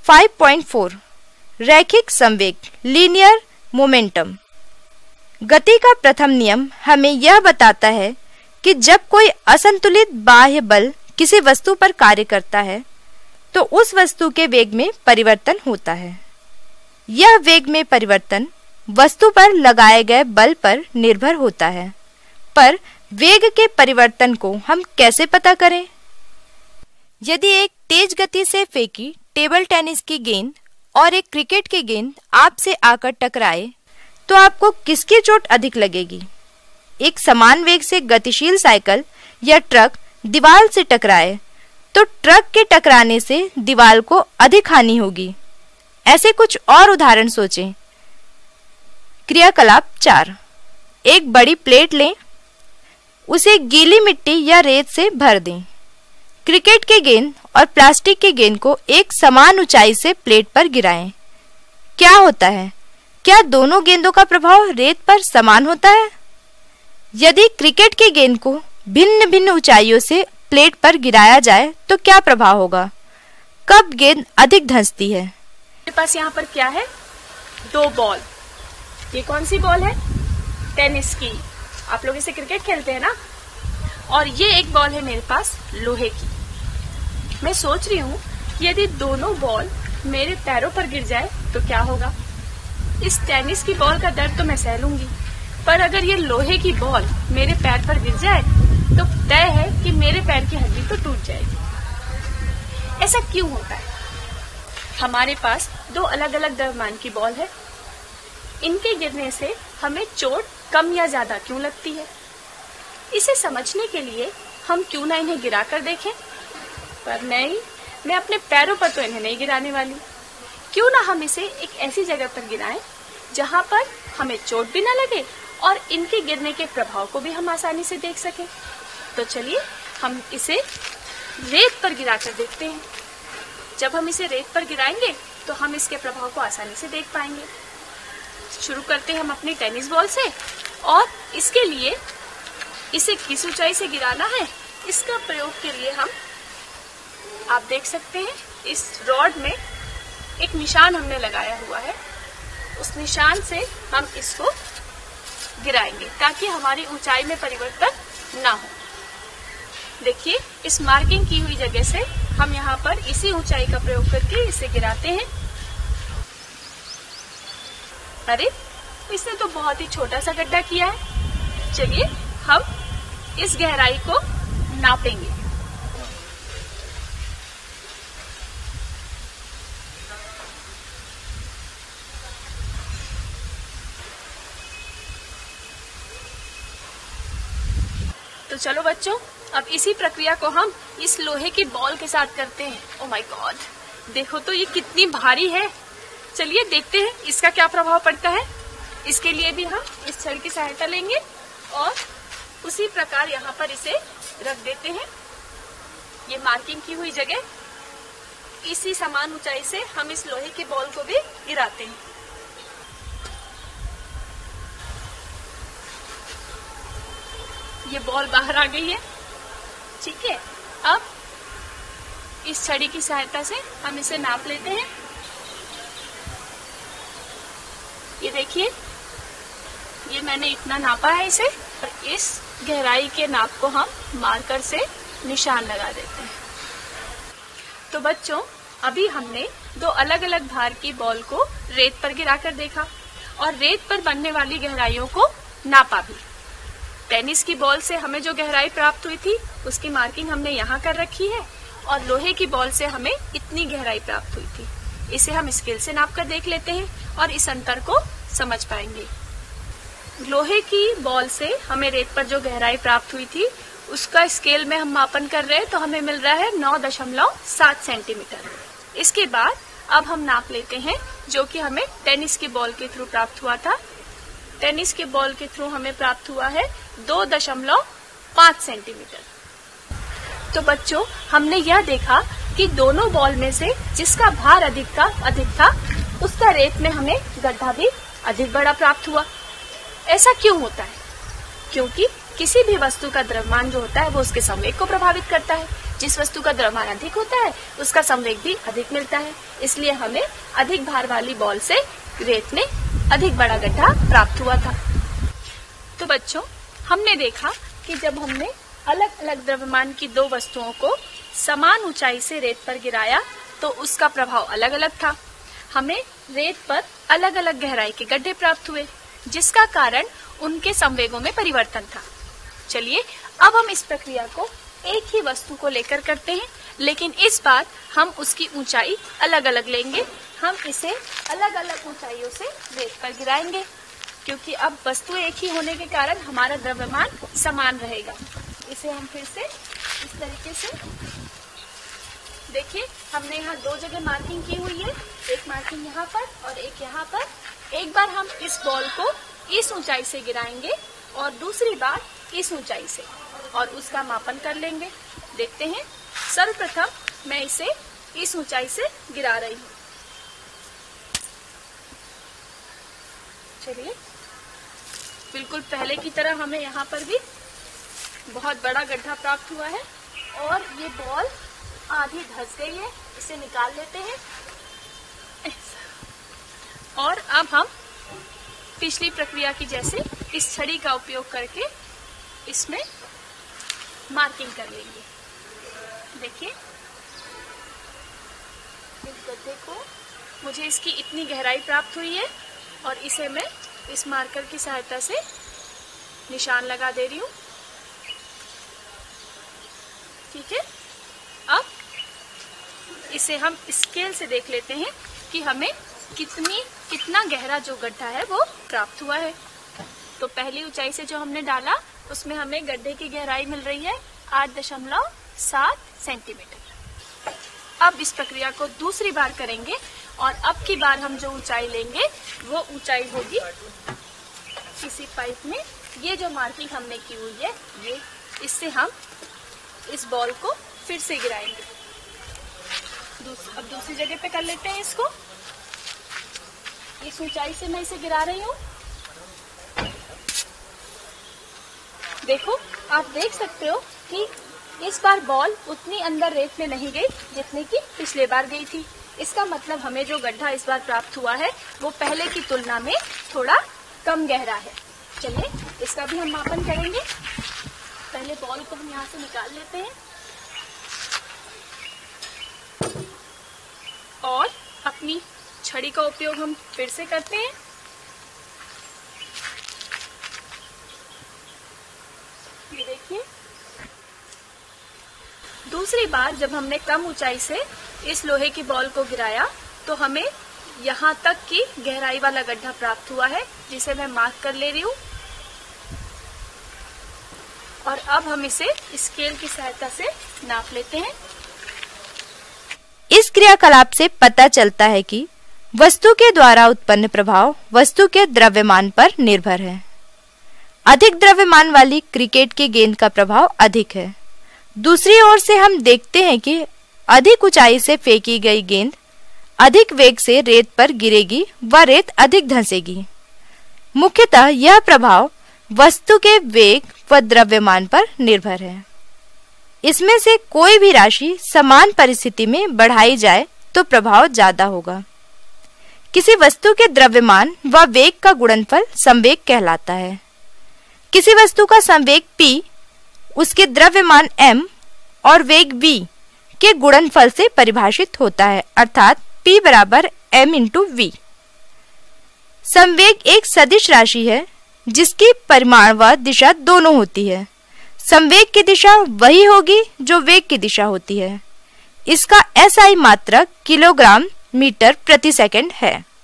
5.4 रैखिक संवेग linear momentum. गति का प्रथम नियम हमें यह बताता है कि जब कोई असंतुलित बाह्य बल किसी वस्तु पर कार्य करता है तो उस वस्तु के वेग में परिवर्तन होता है। यह वेग में परिवर्तन वस्तु पर लगाए गए बल पर निर्भर होता है, पर वेग के परिवर्तन को हम कैसे पता करें? यदि एक तेज गति से फेंकी टेबल टेनिस की गेंद और एक क्रिकेट की गेंद आपसे आकर टकराए तो आपको किसकी चोट अधिक लगेगी? एक समान वेग से गतिशील साइकिल या ट्रक दीवार से टकराए तो ट्रक के टकराने से दीवार को अधिक हानि होगी। ऐसे कुछ और उदाहरण सोचें। क्रियाकलाप 4। एक बड़ी प्लेट लें, उसे गीली मिट्टी या रेत से भर दें। क्रिकेट की गेंद और प्लास्टिक की गेंद को एक समान ऊंचाई से प्लेट पर गिराएं। क्या होता है? क्या दोनों गेंदों का प्रभाव रेत पर समान होता है? यदि क्रिकेट की गेंद को भिन्न भिन्न ऊंचाइयों से प्लेट पर गिराया जाए तो क्या प्रभाव होगा? कब गेंद अधिक धंसती है? मेरे पास यहाँ पर क्या है? 2 बॉल। ये कौन सी बॉल है? टेनिस की। आप लोग इसे क्रिकेट खेलते हैं ना? और ये एक बॉल है मेरे पास लोहे की। मैं सोच रही हूँ यदि दोनों बॉल मेरे पैरों पर गिर जाए तो क्या होगा? इस टेनिस की बॉल का दर्द तो मैं सह लूंगी, पर अगर ये लोहे की बॉल मेरे पैर पर गिर जाए तो तय है कि मेरे पैर की हड्डी तो टूट जाएगी। ऐसा क्यों होता है? हमारे पास 2 अलग अलग द्रव्यमान की बॉल है। इनके गिरने से हमें चोट कम या ज्यादा क्यों लगती है? इसे समझने के लिए हम क्यों ना इन्हें गिरा कर देखें? पर नहीं, मैं अपने पैरों पर तो इन्हें नहीं गिराने वाली। क्यों ना हम इसे एक ऐसी जगह पर गिराएं जहां पर हमें चोट भी ना लगे और इनके गिरने के प्रभाव को भी हम आसानी से देख सकें। तो चलिए हम इसे रेत पर गिरा कर देखते हैं। जब हम इसे रेत पर गिराएंगे तो हम इसके प्रभाव को आसानी से देख पाएंगे। शुरू करते हैं हम अपनी टेनिस बॉल से, और इसके लिए इसे किस ऊंचाई से गिराना है इसका प्रयोग के लिए आप देख सकते हैं इस रॉड में एक निशान हमने लगाया हुआ है। उस निशान से हम इसको गिराएंगे ताकि हमारी ऊंचाई में परिवर्तन ना हो। देखिए, इस मार्किंग की हुई जगह से हम यहाँ पर इसी ऊंचाई का प्रयोग करके इसे गिराते हैं। अरे, इसने तो बहुत ही छोटा सा गड्ढा किया है। चलिए हम इस गहराई को नापेंगे। तो चलो बच्चों, अब इसी प्रक्रिया को हम इस लोहे की बॉल के साथ करते हैं। ओह माय गॉड, देखो तो ये कितनी भारी है। चलिए देखते हैं इसका क्या प्रभाव पड़ता है। इसके लिए भी हम इस छड़ की सहायता लेंगे और उसी प्रकार यहाँ पर इसे रख देते हैं। ये मार्किंग की हुई जगह इसी समान ऊंचाई से हम इस लोहे की बॉल को भी गिराते हैं। ये बॉल बाहर आ गई है। ठीक है, अब इस छड़ी की सहायता से हम इसे नाप लेते हैं। ये देखिए, ये मैंने इतना नापा है इसे, और इस गहराई के नाप को हम मार्कर से निशान लगा देते हैं। तो बच्चों, अभी हमने 2 अलग अलग भार की बॉल को रेत पर गिराकर देखा और रेत पर बनने वाली गहराइयों को नापा भी। टेनिस की बॉल से हमें जो गहराई प्राप्त हुई थी उसकी मार्किंग हमने यहाँ कर रखी है, और लोहे की बॉल से हमें इतनी गहराई प्राप्त हुई थी। इसे हम स्केल से नाप कर देख लेते हैं और इस अंतर को समझ पाएंगे। लोहे की बॉल से हमें रेत पर जो गहराई प्राप्त हुई थी उसका स्केल में हम मापन कर रहे हैं तो हमें मिल रहा है 9.7 सेंटीमीटर। इसके बाद अब हम नाप लेते हैं जो कि हमें टेनिस की बॉल के थ्रू प्राप्त हुआ था। टेनिस के बॉल के थ्रू हमें प्राप्त हुआ है 2.5 सेंटीमीटर। तो बच्चों, हमने यह देखा कि दोनों बॉल में से जिसका भार अधिक था उसका रेत में हमें गड्ढा भी अधिक बड़ा प्राप्त हुआ। ऐसा क्यों होता है? क्योंकि किसी भी वस्तु का द्रव्यमान जो होता है वो उसके संवेग को प्रभावित करता है। जिस वस्तु का द्रव्यमान अधिक होता है उसका संवेग भी अधिक मिलता है। इसलिए हमें अधिक भार वाली बॉल से रेत में अधिक बड़ा गड्ढा प्राप्त हुआ था। तो बच्चों, हमने देखा कि जब हमने अलग अलग द्रव्यमान की दो वस्तुओं को समान ऊंचाई से रेत पर गिराया तो उसका प्रभाव अलग अलग था। हमें रेत पर अलग अलग गहराई के गड्ढे प्राप्त हुए, जिसका कारण उनके संवेगों में परिवर्तन था। चलिए अब हम इस प्रक्रिया को एक ही वस्तु को लेकर करते हैं, लेकिन इस बार हम उसकी ऊंचाई अलग अलग लेंगे। हम इसे अलग अलग ऊंचाइयों से रेत पर गिराएंगे, क्योंकि अब वस्तु एक ही होने के कारण हमारा द्रव्यमान समान रहेगा। इसे हम फिर से इस तरीके से देखिए, हमने यहाँ दो जगह मार्किंग की हुई है, एक मार्किंग यहाँ पर और एक यहाँ पर। एक बार हम इस बॉल को इस ऊंचाई से गिराएंगे और दूसरी बार इस ऊंचाई से, और उसका मापन कर लेंगे। देखते हैं, सर्वप्रथम मैं इसे इस ऊंचाई से गिरा रही हूँ। चलिए, बिल्कुल पहले की तरह हमें यहाँ पर भी बहुत बड़ा गड्ढा प्राप्त हुआ है और ये बॉल आधी धंस गई है। इसे निकाल लेते हैं और अब हम पिछली प्रक्रिया की जैसे इस छड़ी का उपयोग करके इसमें मार्किंग कर लेंगे। देखिए, इस गड्ढे को मुझे इसकी इतनी गहराई प्राप्त हुई है और इसे मैं इस मार्कर की सहायता से निशान लगा दे रही हूँ। ठीक है, अब इसे हम स्केल से देख लेते हैं कि हमें कितना गहरा जो गड्ढा है वो प्राप्त हुआ है। तो पहली ऊंचाई से जो हमने डाला उसमें हमें गड्ढे की गहराई मिल रही है 8.7 सेंटीमीटर। अब इस प्रक्रिया को दूसरी बार करेंगे और अब की बार हम जो ऊंचाई लेंगे वो ऊंचाई होगी किसी पाइप में। ये जो मार्किंग हमने की हुई है, ये इससे हम इस बॉल को फिर से गिराएंगे। अब दूसरी जगह पे कर लेते हैं इसको। इस ऊंचाई से मैं इसे गिरा रही हूँ। देखो, आप देख सकते हो कि इस बार बॉल उतनी अंदर रेत में नहीं गई जितनी कि पिछले बार गई थी। इसका मतलब हमें जो गड्ढा इस बार प्राप्त हुआ है वो पहले की तुलना में थोड़ा कम गहरा है। चलिए, इसका भी हम मापन करेंगे। पहले बॉल को हम यहाँ से निकाल लेते हैं और अपनी छड़ी का उपयोग हम फिर से करते हैं। ये देखिए, दूसरी बार जब हमने कम ऊंचाई से इस लोहे की बॉल को गिराया तो हमें यहाँ तक की गहराई वाला गड्ढा प्राप्त हुआ है, जिसे मैं मार्क कर ले रही हूँ। और अब हम इसे स्केल की सहायता से नाप लेते हैं। इस क्रियाकलाप से पता चलता है कि वस्तु के द्वारा उत्पन्न प्रभाव वस्तु के द्रव्यमान पर निर्भर है। अधिक द्रव्यमान वाली क्रिकेट की गेंद का प्रभाव अधिक है। दूसरी ओर से हम देखते हैं कि अधिक ऊंचाई से फेंकी गई गेंद अधिक वेग से रेत पर गिरेगी व रेत अधिक धंसेगी। मुख्यतः यह प्रभाव वस्तु के वेग व द्रव्यमान पर निर्भर है। इसमें से कोई भी राशि समान परिस्थिति में बढ़ाई जाए तो प्रभाव ज्यादा होगा। किसी वस्तु के द्रव्यमान व वेग का गुणनफल संवेग कहलाता है। किसी वस्तु का संवेग p उसके द्रव्यमान m और वेग v के गुणनफल से परिभाषित होता है, अर्थात p बराबर m × v। संवेग एक सदिश राशि है जिसकी परिमाण व दिशा दोनों होती है। संवेग की दिशा वही होगी जो वेग की दिशा होती है। इसका SI मात्रक किलोग्राम मीटर प्रति सेकंड है।